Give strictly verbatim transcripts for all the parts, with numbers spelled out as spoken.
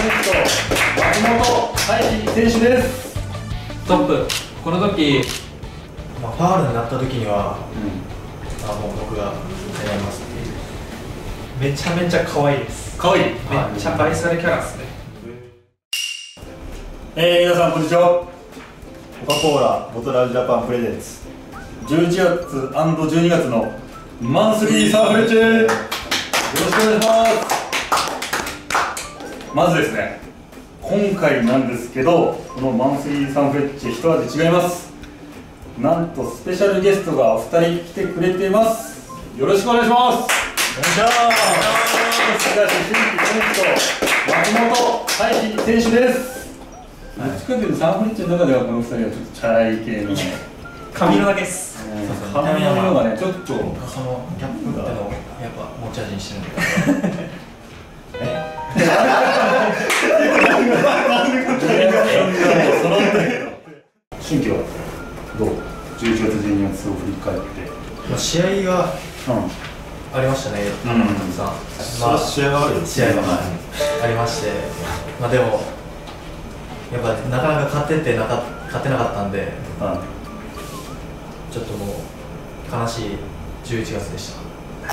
松本大輝選手です。 ストップ。この時、 まあ、ファールになった時には、うん、あもう僕が狙いますっていう。 めちゃめちゃ可愛いです。 可愛い。 めっちゃ愛されキャラですね。 えー、皆さんこんにちは。コカ・コーラボトラージャパンプレゼンツじゅういちがつじゅうにがつのマンスリーサンフレッチェ、よろしくお願いします。まずですね、今回なんですけど、このマンスリーサンフレッチェ一味違います。なんとスペシャルゲストがおふたり来てくれています。よろしくお願いします。お願いします。新規コネクト松本大輝選手です。どっちかというとサンフレッチェの中ではこのふたりはちょっとチャラい系の髪色だけです。 髪の色がね、ちょっとそのギャップってのをやっぱ持ち味にしてるんで新規はどう？じゅういちがつじゅうにがつを振り返って、 まあ試合がありましたね。うん、さまあ試合がある試合がありまして、まあでもやっぱなかなか勝ててなか勝てなかったんで、ちょっともう悲しいじゅういちがつでした。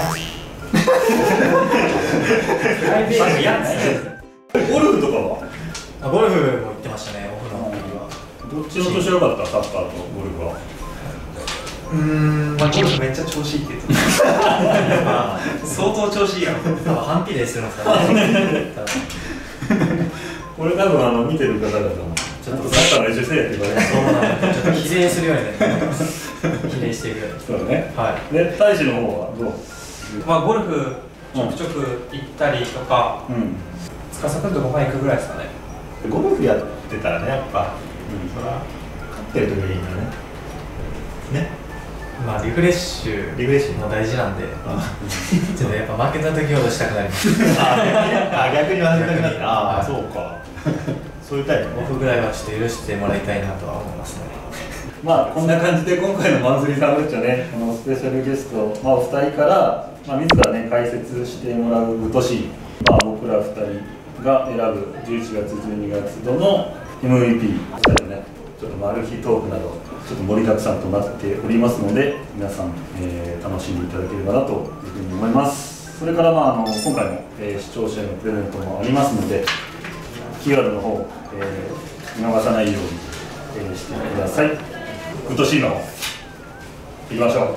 ゴルフとかは？ あ、ゴルフも行ってましたね、オフの時は。 どっちの年良かった？サッカーとゴルフは。 うーん、まあゴルフめっちゃ調子いいって言ってた。相当調子いいやろ。多分反比例するんですかね。 これ多分あの見てる方々もちょっとサッカーの練習せえって言われて、そうなんでちょっと比例するようにね。比例していく。 そうだね。 はい。 で、大使の方はどう？ まあゴルフちょくちょく行ったりとか、司君とご飯行くぐらいですかね。 ゴルフやってたらね、やっぱ、そら勝ってる時がいいんだね。ね。 まあリフレッシュリフレッシュも大事なんで、ちょっとやっぱ負けた時ほどしたくなります。 あ、逆に負けたくなった。ああ、そうか。そういうタイプ。 オフぐらいはちょっと許してもらいたいなとは思いますね。 まあこんな感じで今回のマンスリーサンフレッチェはね、このスペシャルゲスト、まあ、おふたりから、まあ、自らね解説してもらう年、まあ、僕らふたりが選ぶじゅういちがつじゅうにがつ度の エムブイピー、ふたりのねちょっとマル秘トークなどちょっと盛りだくさんとなっておりますので、皆さん、えー、楽しんでいただければなというふうに思います。それから、まあ、あの今回も、えー、視聴者へのプレゼントもありますので、キーワードの方、えー、見逃さないように、えー、してください。グッドシーンの方いきましょう。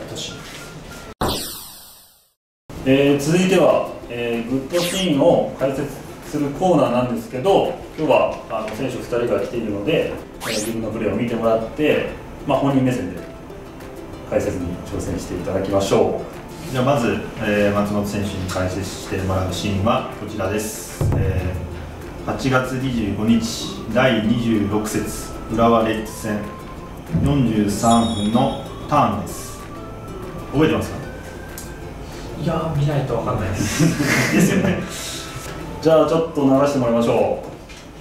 えー、続いては、えー、グッドシーンを解説するコーナーなんですけど、今日はあの選手ふたりが来ているので、えー、自分のプレーを見てもらって、まあ、本人目線で解説に挑戦していただきましょう。じゃあまず、えー、松本選手に解説してもらうシーンはこちらです。えー、はちがつにじゅうごにちだいにじゅうろくせつ浦和レッズ戦よんじゅうさんぷんのターンです。覚えてますか？ いやー、見ないと分かんないですですよね。じゃあちょっと流してもらいましょう。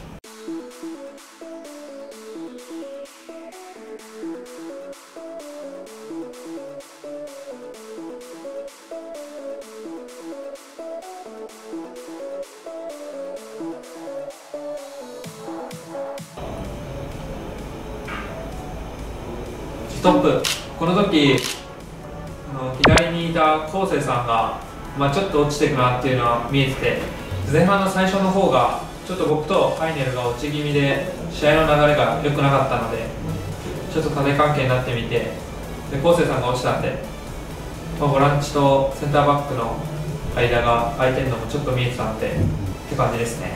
ストップ。この時あの左にいた昴生さんが、まあ、ちょっと落ちていくなっていうのは見えてて、前半の最初の方がちょっと僕とファイネルが落ち気味で試合の流れが良くなかったので、ちょっと縦関係になってみて、で昴生さんが落ちたんで、まあ、ボランチとセンターバックの間が空いてるのもちょっと見えてたんでって感じですね。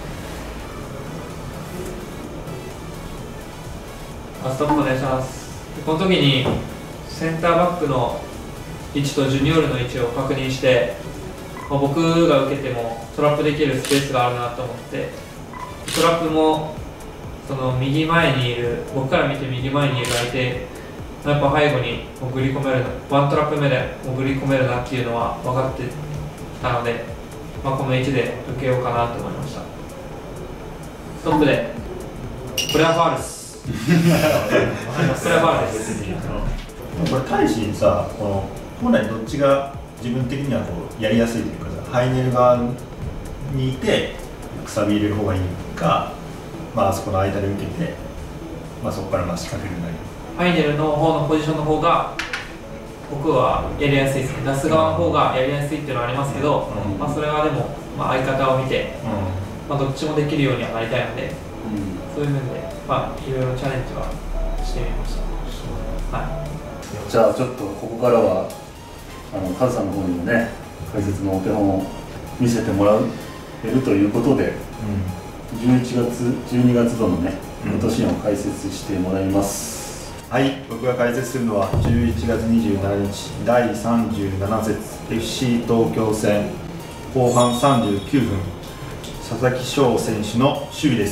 ストップお願いします。この時にセンターバックの位置とジュニオールの位置を確認して、まあ、僕が受けてもトラップできるスペースがあるなと思って、トラップもその右前にいる、僕から見て右前にいる相手やっぱ背後に潜り込める、ワントラップ目で潜り込めるなっていうのは分かってたので、まあ、この位置で受けようかなと思いました。ストップでこれはファウルです。これはファウルです。 これ大使にさ、この本来どっちが自分的にはこうやりやすいというかさ、ハイネル側にいてくさび入れる方がいいか、まあ、あそこの間で受けて、まあ、そこからまあ仕掛けるなり。 ファイネルの方のポジションの方が僕はやりやすいですね。出す側の方がやりやすいっていうのはありますけど、うん、まあそれはでも、まあ、相方を見て、うん、まあどっちもできるようにはなりたいので、うん、そういう面で、まあ、いろいろチャレンジはしてみました。はい、 じゃあちょっとここからはあのカズさんの方にもね解説のお手本を見せてもらえるということで、うん、じゅういちがつじゅうにがつ度のね今年を解説してもらいます。はい、僕が解説するのはじゅういちがつにじゅうしちにちだいさんじゅうなな節 エフシー 東京戦後半さんじゅうきゅうふん、佐々木翔選手の守備です。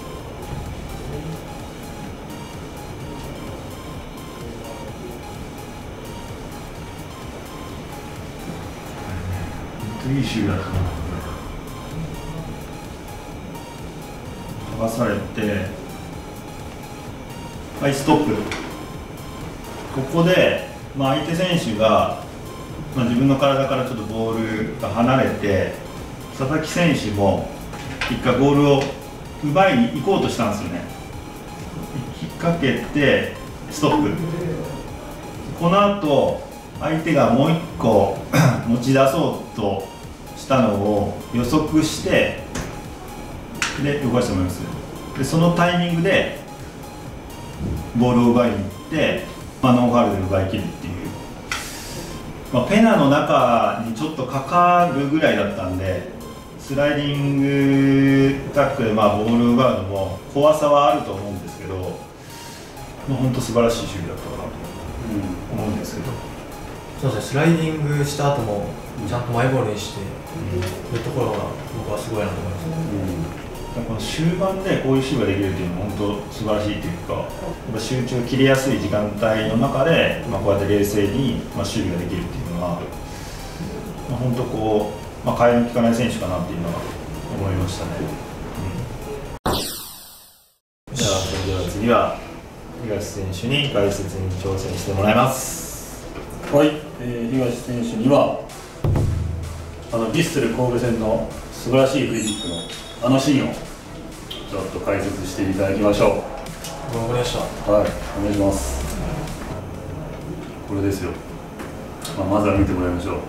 本当にいい守備だったな。剥がされてはい、ストップ。ここで、まあ、相手選手が、まあ、自分の体からちょっとボールが離れて、佐々木選手も一回ボールを奪いに行こうとしたんですよね。引っ掛けてストップ。この後相手がもう一個持ち出そうとしたのを予測してで動かしてもらいます。でそのタイミングでボールを奪いに行って、まあ、ノンファウルで奪い切るっていう、まあ、ペナの中にちょっとかかるぐらいだったんで、スライディングタックでまあボールを奪うのも怖さはあると思うんですけど、まあ、本当素晴らしい守備だったかなと思うんですけど、 そうですね、スライディングした後もちゃんとマイボールにして、うん、そういうところが僕はすごいなと思います、ね。うんこの終盤でこういう守備ができるっていうのは本当素晴らしいというか、やっぱ集中切れやすい時間帯の中で、まあ、こうやって冷静にまあ守備ができるっていうのは、まあ、本当こう、まあ、替えの利かない選手かなっていうのは思いましたね。うん、じゃあそれでは次は東選手に解説に挑戦してもらいます。はい、えー、東選手にはあのヴィッセル神戸戦の素晴らしいフリーキックのあのシーンをちょっと解説していただきましょう。 わかりました。 はい、お願いします。これですよ。まあ、まずは見てもらいましょう。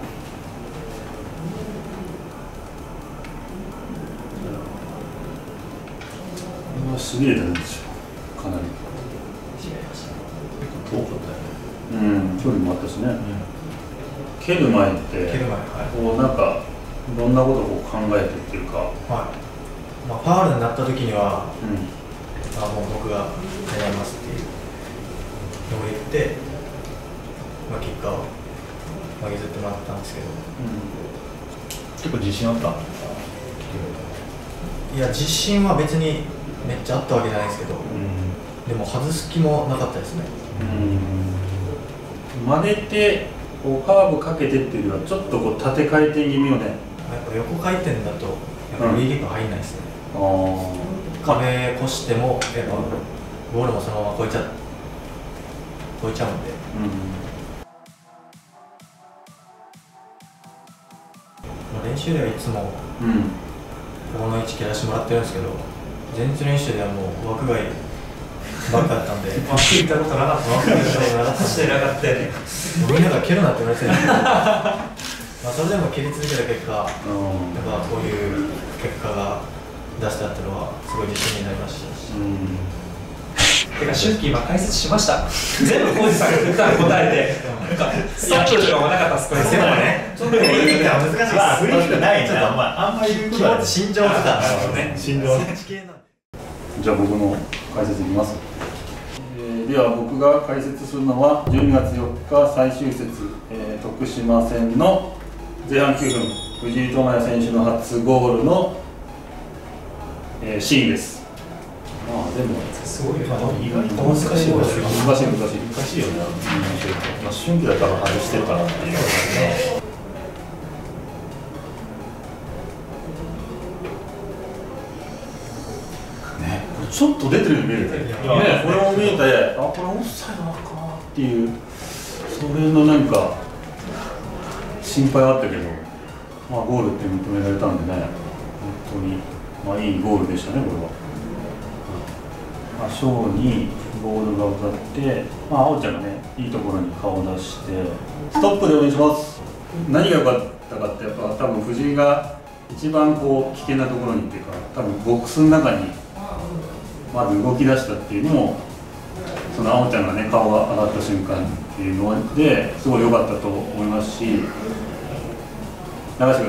これはしびれたんですよ。かなり。遠かったよね。うん、距離もあったしね。うん、蹴る前って、蹴る前、はい、こうなんかどんなことを考えてっていうか。はい。 まあ、ファウルになった時には、うん、あもう僕が狙いますっていうのを言って、まあ、結果を譲ってもらったんですけど、 うん、結構自信あった？ いや自信は別にめっちゃあったわけじゃないですけど、うん、でも外す気もなかったですね。 うん、真似てこうカーブかけてっていうよりはちょっとこう縦回転気味をね。 やっぱ横回転だとやっぱリーグ入んないですね。うん、壁越してもやっぱボールもそのまま越えちゃ越えちゃうんで、うんまあ、練習ではいつも、うん、ここの位置蹴らしてもらってるんですけど、前日練習ではもう枠外ばっかだったんで枠行ったことなかった枠外してなかったよねみんなが蹴るなって言われてるんでまあそれでも蹴り続けた結果、やっぱこういう結果が出したっていうのはすごい自信になりましたし、 うん、てか春季今解説しました全部浩司さんが振ったの答えてなんかスタッフとかもなかったっすこれでもねちょっとフリーキックは難しいです。 まあフリーキックないちょっとあんまあんまり言うことは心情とかね心情じゃあ僕の解説いきます。えー、では僕が解説するのはじゅうにがつよっか最終節、えー、徳島戦の前半きゅうふん藤井智也選手の初ゴールの、えー、シーンです。まあでもすごい、まあ、 意外と難しい難しい難しい難しいよね。まあ春季だったら外してるかなっていうね。ちょっと出てるように見えるね。ね、これも見えて、あ、これオフサイドなのかなっていう、それのなんか心配はあったけど、まあゴールって認められたんでね、 本当に、まあ、いいゴールでしたね、これは。まあ、ショーにボールが渡って、まあ、あおちゃんがね、いいところに顔を出して、ストップでお願いします。何が良かったかって、やっぱ多分藤井が一番こう危険なところにっていうか、多分ボックスの中にまず動き出したっていうのも、そのあおちゃんがね、顔が上がった瞬間っていうのですごい良かったと思いますし、流してくださ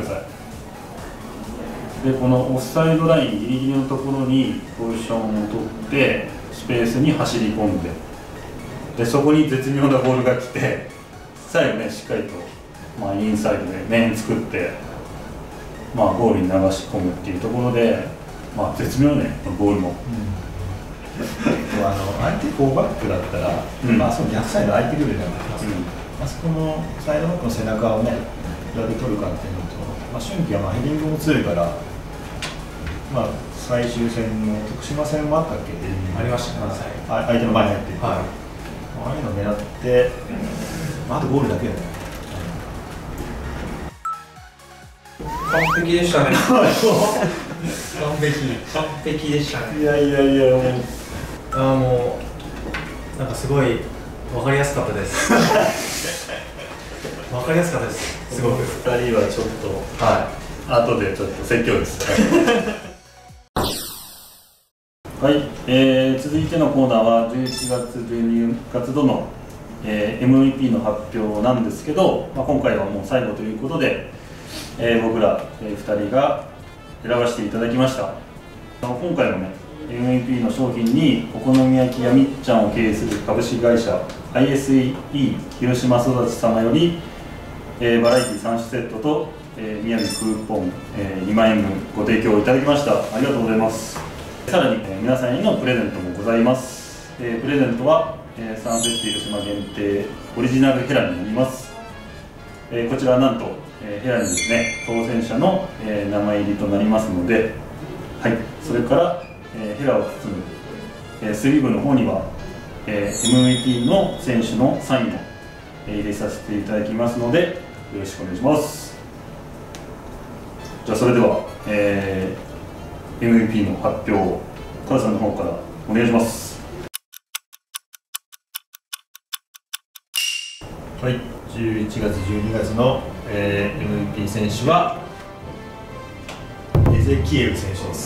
い。で、このオフサイドラインギリギリのところにポジションを取ってスペースに走り込んで、でそこに絶妙なボールが来て、最後ねしっかりと、まあ、インサイドで面作って、まあ、ゴールに流し込むっていうところで、まあ、絶妙ね、ボールも。うんあの相手フォーバックだったら、うん、まあその逆サイド空いてるようになってますけど、うん、あそこのサイドバックの背中をね、どうやって取るかっていうのと、まあ、春季はまあヘディングも強いから、まあ、最終戦の徳島戦もあったっけ、うん、 ありましたね、 まあ、相手の前に入って、 はい、 ああいうのを狙って、まあ、あとゴールだけだね。 完璧でしたね。 完璧、 完璧でしたね。 いやいやいや、もう。 ああ、もうなんかすごい分かりやすかったです。分かりやすかったです。すごく。 ふたりはちょっと、はい、後でちょっと説教です。はい、えー、続いてのコーナーはじゅういちがつじゅうにがつ度の、えー、エムブイピー の発表なんですけど、まあ、今回はもう最後ということで、えー、僕ら、えー、ふたりが選ばせていただきました。今回のね、エムブイピー の商品にお好み焼きやみっちゃんを経営する株式会社 アイエスイー 広島育ち様より、えー、バラエティさん種セットと、えー、宮城クーポン、えー、にまんえんぶんご提供いただきました。ありがとうございます。さらに、えー、皆さんへのプレゼントもございます。えー、プレゼントは、えー、サンセット広島限定オリジナルヘラになります。えー、こちらはなんと、えー、ヘラにですね、当選者の、えー、名前入りとなりますので、はい、それからえー、ヘラを包む、えー、スリーブの方には、えー、エムブイピー の選手のサインを、えー、入れさせていただきますので、よろしくお願いします。じゃあそれでは、えー、エムブイピー の発表をカズさんの方からお願いします。 はい、じゅういちがつじゅうにがつの、えー、エムブイピー 選手はエゼキエル選手です。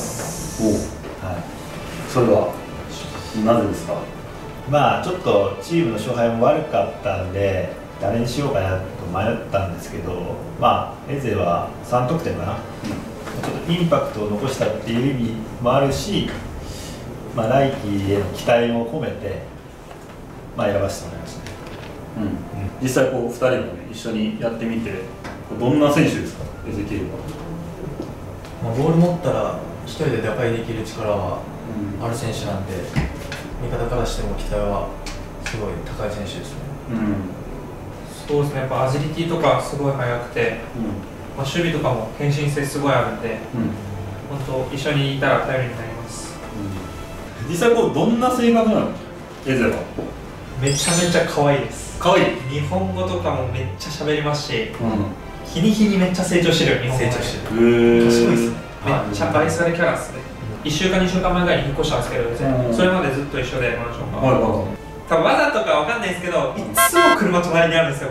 おはい、それはなぜですか？ まあちょっとチームの勝敗も悪かったんで誰にしようかなと迷ったんですけど、まあエゼはさんとくてんかな、うん、ちょっとインパクトを残したっていう意味もあるし、まあ、来季への期待も込めて、まあ、選ばせてもらいましたね。 うんうん、実際こうふたりも、ね、一緒にやってみてどんな選手ですか、エゼキエルは。 まあ、ボール持ったら一人で打開できる力はある選手なんで、うん、味方からしても期待はすごい高い選手ですね。 うん、そうですね、やっぱアジリティとかすごい速くて、うん、まあ、守備とかも献身性すごいあるんで、うん、本当一緒にいたら頼りになります。 うん、実際こうどんな性格なの、エゼは。 めちゃめちゃ可愛いです。 可愛い。 日本語とかもめっちゃ喋りますし、うん、日に日にめっちゃ成長してる。日本語成長してる。 賢いですね。めっちゃ愛されキャラですね。いっしゅうかんにしゅうかんまえぐらいに引っ越したんですけど、うん、それまでずっと一緒でマンションが、はいはい、多分わざとかわかんないですけど、いつも車隣にあるんですよ。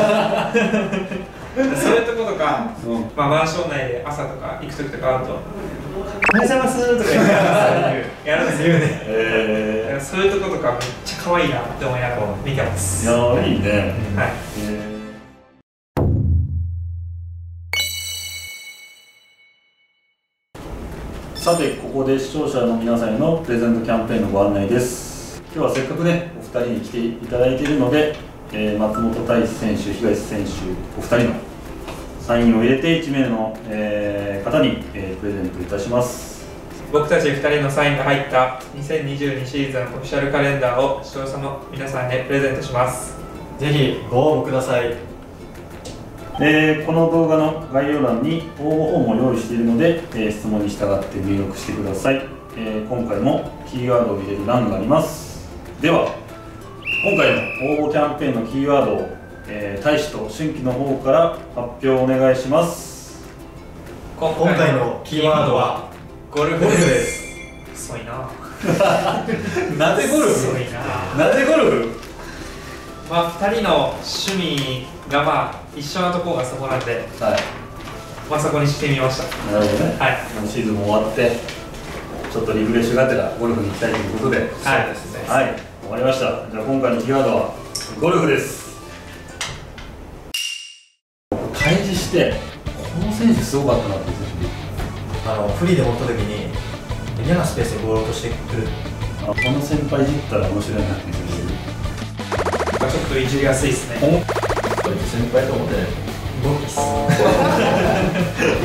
そういうとことか、うん、まあ、マンション内で朝とか行く時とかあると「おはようございます」とか言ってやるんですよね。えー、そういうとことかめっちゃ可愛いなって思いながら見てます。 いやー、いいね。 はい。 えーさて、ここで視聴者の皆さんへのプレゼントキャンペーンのご案内です。今日はせっかくね、お二人に来ていただいているので、えー、松本大志選手、東選手、お二人のサインを入れていちめいの、えー、方に、えー、プレゼントいたします。 僕たちふたりのサインが入ったにせんにじゅうにシーズンオフィシャルカレンダーを視聴者の皆さんへプレゼントします。 ぜひご応募ください。 えー、この動画の概要欄に応募フォームを用意しているので、えー、質問に従って入力してください。えー、今回もキーワードを入れる欄があります。では、今回の応募キャンペーンのキーワードを、えー、大使と春季の方から発表お願いします。 今回のキーワードはゴルフです。遅いな。 なぜゴルフ？ 遅いな。 なぜゴルフ？ まあふたりの趣味がまあ一緒なところがそこなんで、 はい。 まあそこにしてみました。 なるほどね。 はい。 もうシーズンも終わって、ちょっとリフレッシュがてらゴルフに行きたいということで、はい。 そうですね。 はい。終わりました。じゃあ今回のキーワードはゴルフです。開示してこの選手すごかったなって。 あのフリーで持った時に嫌なスペースにボールを落としてくる。 あ、この先輩いじったら面白いなって見せてる。 ちょっといじりやすいですね。 先輩と思ってない。 動きっす。